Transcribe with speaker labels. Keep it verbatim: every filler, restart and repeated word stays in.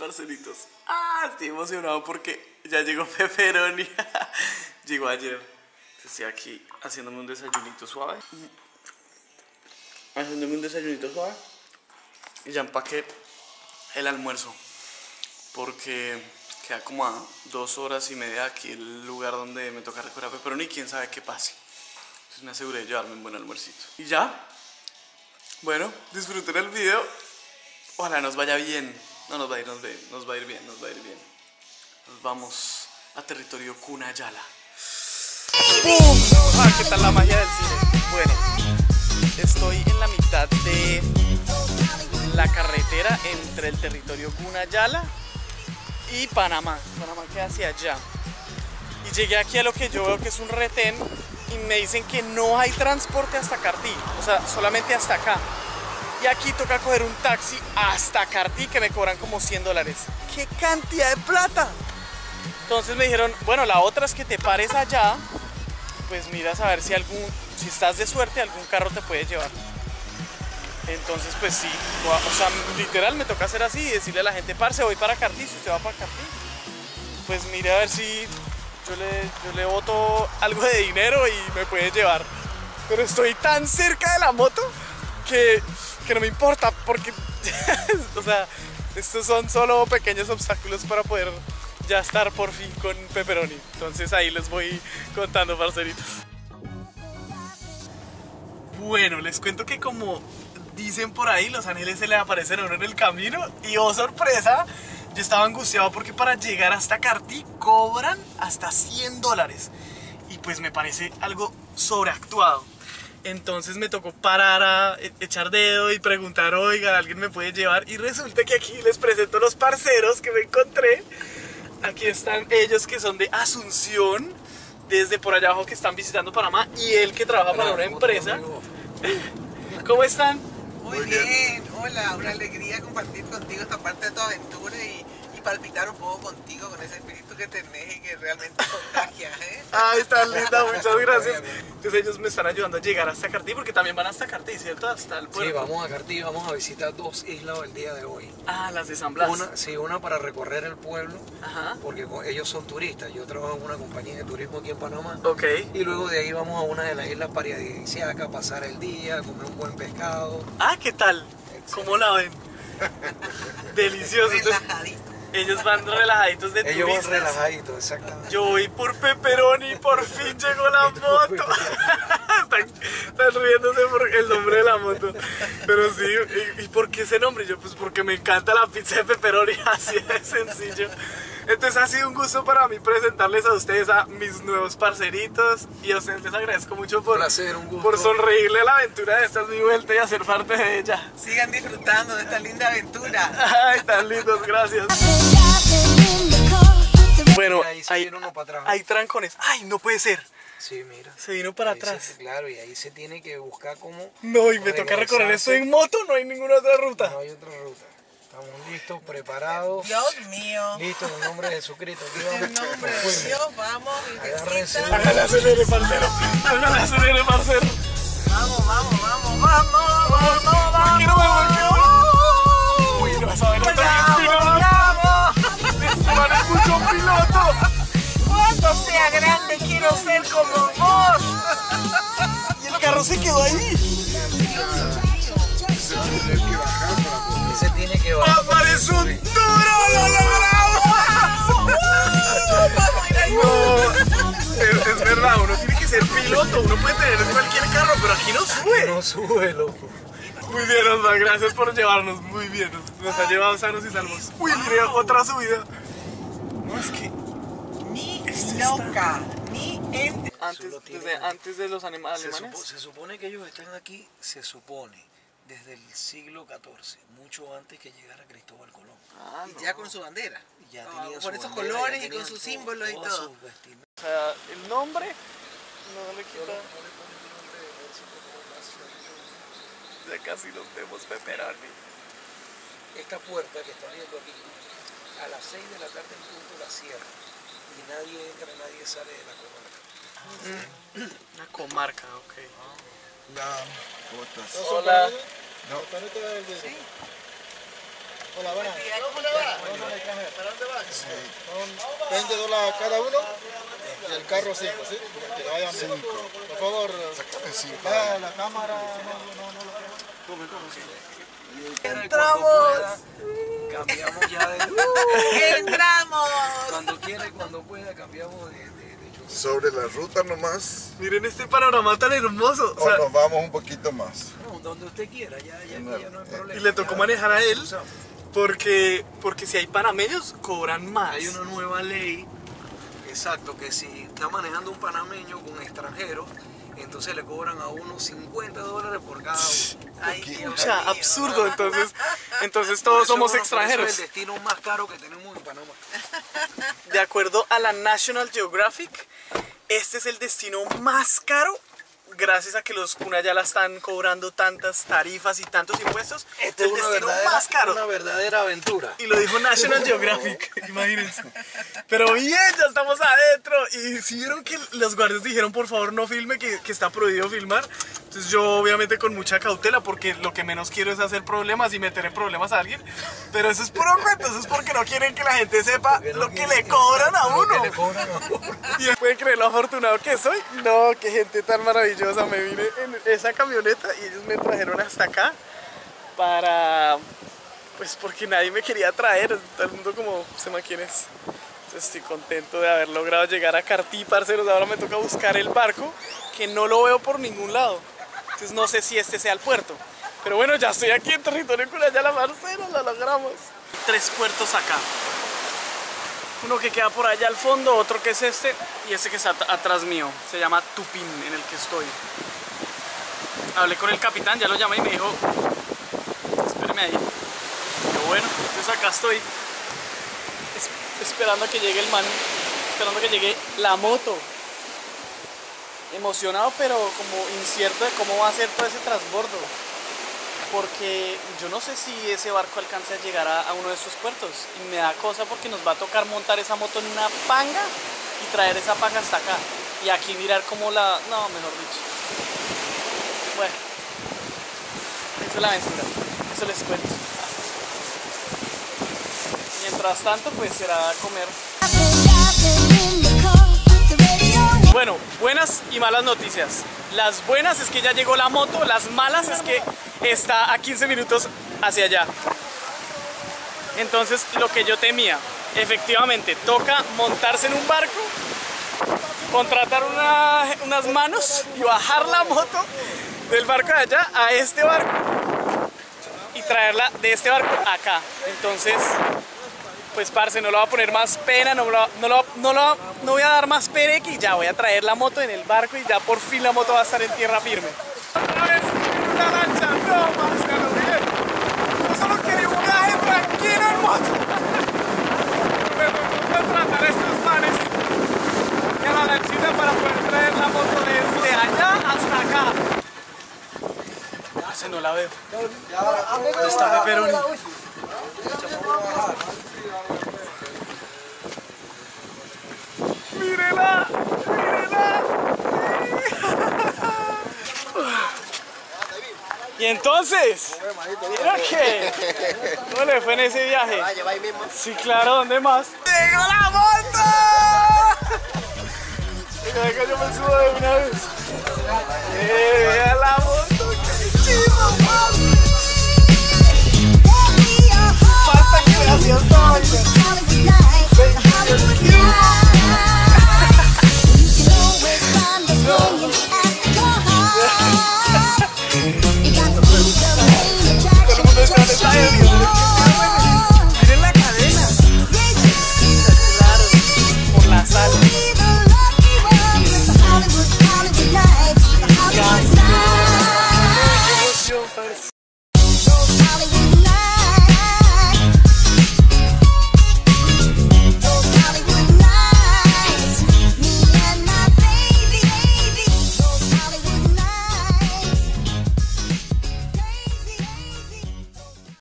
Speaker 1: parceritos. Ah, estoy emocionado porque ya llegó Pepperoni. Llegó ayer. Estoy aquí haciéndome un desayunito suave. Haciéndome un desayunito suave. Y ya empaqué el almuerzo. Porque queda como a dos horas y media aquí el lugar donde me toca recoger a Pepperoni. Quién sabe qué pase. Entonces me aseguré de llevarme un buen almuercito. Y ya. Bueno, disfruten el video. Ojalá nos vaya bien. No nos va a ir, nos va a ir, nos va a ir bien, nos va a ir bien. Nos vamos a territorio Cunayala. ¡Bum! Ah, ¿qué tal la magia del cine? Bueno, estoy en la mitad de la carretera entre el territorio Cunayala y Panamá. Panamá queda hacia allá. Y llegué aquí a lo que yo veo que es un retén y me dicen que no hay transporte hasta Cartí, o sea, solamente hasta acá. Y aquí toca coger un taxi hasta Cartí que me cobran como cien dólares. ¡Qué cantidad de plata! Entonces me dijeron, bueno, la otra es que te pares allá, pues miras a ver si algún, si estás de suerte, algún carro te puede llevar. Entonces pues sí, o sea, literal me toca hacer así y decirle a la gente, parce, voy para Cartí, si usted va para Cartí, pues mire a ver si yo le, yo le boto algo de dinero y me puede llevar. Pero estoy tan cerca de la moto que... que no me importa porque, o sea, estos son solo pequeños obstáculos para poder ya estar por fin con Pepperoni. Entonces ahí les voy contando, parceritos. Bueno, les cuento que como dicen por ahí, los ángeles se le aparecen a uno en el camino y oh sorpresa, yo estaba angustiado porque para llegar hasta Cartí cobran hasta cien dólares y pues me parece algo sobreactuado. Entonces me tocó parar a echar dedo y preguntar, oigan, ¿alguien me puede llevar? Y resulta que aquí les presento los parceros que me encontré. Aquí están ellos que son de Asunción, desde por allá abajo que están visitando Panamá, y él que trabaja hola, para una empresa. ¿Cómo están?
Speaker 2: Muy bien, hola, una alegría compartir contigo esta parte de tu aventura y, y palpitar un poco contigo con ese espíritu que tenés y que realmente contagia, ¿eh?
Speaker 1: Ay, tan linda, muchas gracias. Entonces ellos me están ayudando a llegar hasta Cartí, porque también van hasta Cartí, ¿cierto? Hasta el puerto.
Speaker 3: Sí, vamos a Cartí, vamos a visitar dos islas el día de hoy.
Speaker 1: Ah, las de San Blas.
Speaker 3: Una, sí, una para recorrer el pueblo,
Speaker 1: ajá,
Speaker 3: porque ellos son turistas. Yo trabajo en una compañía de turismo aquí en Panamá.
Speaker 1: Ok.
Speaker 3: Y luego de ahí vamos a una de las islas paradisíacas, pasar el día, comer un buen pescado.
Speaker 1: Ah, ¿qué tal? Excelente. ¿Cómo la ven? Delicioso.
Speaker 2: Relajadito.
Speaker 1: Ellos van relajaditos de
Speaker 3: Ellos
Speaker 1: turistas.
Speaker 3: van relajaditos, exactamente.
Speaker 1: Yo voy por Pepperoni y por fin llegó la moto. están, están riéndose por el nombre de la moto. Pero sí, ¿y, ¿y por qué ese nombre? Yo pues porque me encanta la pizza de Pepperoni, así de sencillo. Entonces ha sido un gusto para mí presentarles a ustedes a mis nuevos parceritos y a ustedes les agradezco mucho por,
Speaker 3: placer, un gusto.
Speaker 1: por sonreírle a la aventura de Esta es mi vuelta y hacer parte de ella.
Speaker 2: Sigan disfrutando de esta linda aventura.
Speaker 1: Ay, tan lindos, gracias. Bueno,
Speaker 3: ahí se
Speaker 1: hay,
Speaker 3: viene uno para atrás.
Speaker 1: hay trancones. Ay, no puede ser.
Speaker 3: Sí, mira.
Speaker 1: Se vino para
Speaker 3: ahí
Speaker 1: atrás.
Speaker 3: Se, claro, y ahí se tiene que buscar cómo...
Speaker 1: No, y me toca recorrer esto en moto, no hay ninguna otra ruta.
Speaker 3: No hay otra ruta. Estamos listos, preparados.
Speaker 2: Dios mío.
Speaker 3: Listos en el nombre de Jesucristo.
Speaker 2: En el nombre de Dios, vamos,
Speaker 3: agárrense.
Speaker 1: Hágale acelere, parcero. Hágale acelere, parcero.
Speaker 2: Vamos, vamos, vamos, vamos, vamos, vamos.
Speaker 1: Aquí no me volvió. Uy, no vas a ver otro piloto. Este man es mucho piloto.
Speaker 2: Cuando sea grande quiero ser como vos.
Speaker 1: Y el carro se quedó ahí.
Speaker 3: Ese tiene que bajar.
Speaker 1: ¡Aparece un duro! ¡Lo logramos! No, es, es verdad, uno tiene que ser piloto. Uno puede tener cualquier carro, pero aquí no sube.
Speaker 3: No sube, loco.
Speaker 1: Muy bien, Osman, gracias por llevarnos. Muy bien, nos, nos ha llevado sanos y salvos. Uy, mire, otra subida. No, es que...
Speaker 2: Ni loca, ni en...
Speaker 1: Antes, desde antes de los anima
Speaker 3: Se,
Speaker 1: alemanes.
Speaker 3: supo, se supone que ellos están aquí, se supone, desde el siglo catorce, mucho antes que llegara Cristóbal Colón.
Speaker 1: Ah,
Speaker 2: Y
Speaker 1: no.
Speaker 2: ya con su bandera.
Speaker 3: Ya
Speaker 2: Ah,
Speaker 3: tenían
Speaker 2: con
Speaker 3: su
Speaker 2: esos
Speaker 3: bandera,
Speaker 2: colores
Speaker 3: ya
Speaker 2: y con
Speaker 3: tenían
Speaker 2: sus
Speaker 3: todo-
Speaker 2: símbolos y
Speaker 3: todas
Speaker 2: todo.
Speaker 3: sus vestimentas.
Speaker 1: O sea, el nombre no le quita. Ya casi nos vemos, Pepperoni.
Speaker 3: Esta puerta que está viendo aquí, a las seis de la tarde en punto la cierra. Y nadie entra, nadie sale de la comarca.
Speaker 1: Mm. Una comarca, ok.
Speaker 4: Hola, ¿cómo estás?
Speaker 1: Hola.
Speaker 4: No.
Speaker 2: Sí.
Speaker 4: Hola, buenas. ¿Para dónde vas? Son veinte dólares cada uno y el carro cinco, ¿sí? Que vayan bien. Por favor, vaya la cámara. No, no, no.
Speaker 3: ¡Entramos! Cambiamos ya de...
Speaker 2: ¡Entramos!
Speaker 3: Cuando quiera y cuando pueda cambiamos de, de, de show.
Speaker 5: Sobre la ruta nomás,
Speaker 1: Miren este panorama tan hermoso. O
Speaker 5: o
Speaker 1: sea,
Speaker 5: nos vamos un poquito más.
Speaker 3: No, donde usted quiera, ya, ya, ya, ya no hay problema.
Speaker 1: y le tocó
Speaker 3: Ya,
Speaker 1: manejar a él
Speaker 3: usamos.
Speaker 1: porque, porque si hay panameños cobran más.
Speaker 3: Hay una nueva ley, exacto, que si está manejando un panameño con extranjeros, entonces le cobran a uno cincuenta dólares por cada uno.
Speaker 2: Ay, Dios
Speaker 1: O sea,
Speaker 2: mío.
Speaker 1: absurdo. Entonces, entonces
Speaker 3: Por
Speaker 1: todos
Speaker 3: eso,
Speaker 1: somos
Speaker 3: bueno, por eso
Speaker 1: extranjeros.
Speaker 3: es el destino más caro que tenemos en Panamá.
Speaker 1: De acuerdo a la National Geographic, este es el destino más caro gracias a que los Cunayala están cobrando tantas tarifas y tantos impuestos.
Speaker 3: Este
Speaker 1: el
Speaker 3: es una
Speaker 1: destino
Speaker 3: verdadera,
Speaker 1: más caro.
Speaker 3: una verdadera aventura.
Speaker 1: Y lo dijo National Geographic, imagínense. Pero bien, ya estamos adentro. Y si vieron que los guardias dijeron, por favor, no filme, que, que está prohibido filmar. Entonces yo obviamente con mucha cautela, porque lo que menos quiero es hacer problemas y meter en problemas a alguien. Pero eso es puro cuento, eso es porque no quieren que la gente sepa
Speaker 3: Porque no
Speaker 1: lo que
Speaker 3: quieren
Speaker 1: le cobran a
Speaker 3: lo que
Speaker 1: uno.
Speaker 3: le cobran a uno.
Speaker 1: ¿Y pueden creer lo afortunado que soy? No, qué gente tan maravillosa. Me vine en esa camioneta y ellos me trajeron hasta acá para... Pues porque nadie me quería traer. Todo el mundo como, se me quién es. Entonces estoy contento de haber logrado llegar a Cartí, parceros. Ahora me toca buscar el barco, que no lo veo por ningún lado. Entonces no sé si este sea el puerto. Pero bueno, ya estoy aquí en territorio Cunayala, parceros, lo logramos. Tres puertos acá. Uno que queda por allá al fondo, otro que es este y este que está at- atrás mío. Se llama Tupín, en el que estoy. Hablé con el capitán, ya lo llamé y me dijo, espéreme ahí. Yo, bueno, entonces acá estoy es- esperando a que llegue el man, esperando a que llegue la moto. Emocionado, pero como incierto de cómo va a ser todo ese transbordo. Porque yo no sé si ese barco alcance a llegar a, a uno de estos puertos. Y me da cosa porque nos va a tocar montar esa moto en una panga y traer esa panga hasta acá. Y aquí mirar cómo la... No, mejor dicho. Bueno. Eso es la aventura. Eso les cuento. Mientras tanto, pues será comer. Bueno, buenas y malas noticias. Las buenas es que ya llegó la moto, las malas es que está a quince minutos hacia allá. Entonces, lo que yo temía, efectivamente, toca montarse en un barco, contratar una- unas manos y bajar la moto del barco de allá a este barco y traerla de este barco acá. Entonces, pues parce, no lo voy a poner más pena, no, lo, no, lo, no, lo, no voy a dar más pereque y ya voy a traer la moto en el barco y ya por fin la moto va a estar en tierra firme. Otra vez en una lancha, no más que lo bien. Yo solo quería un viaje tranquilo en moto. Me tocó contratar a estos manes y a la lanchita para poder traer la moto desde allá hasta acá. Parce, no la veo. ¿Dónde está Pepperoni? ¡Mírela! ¡Mírela! Y entonces, mira que, ¿cómo le fue en ese viaje? Sí, claro, ¿dónde más? ¡Llegó la moto! Venga, venga, yo me subo de una vez. ¡Llega la moto! ¡Qué chido, papi!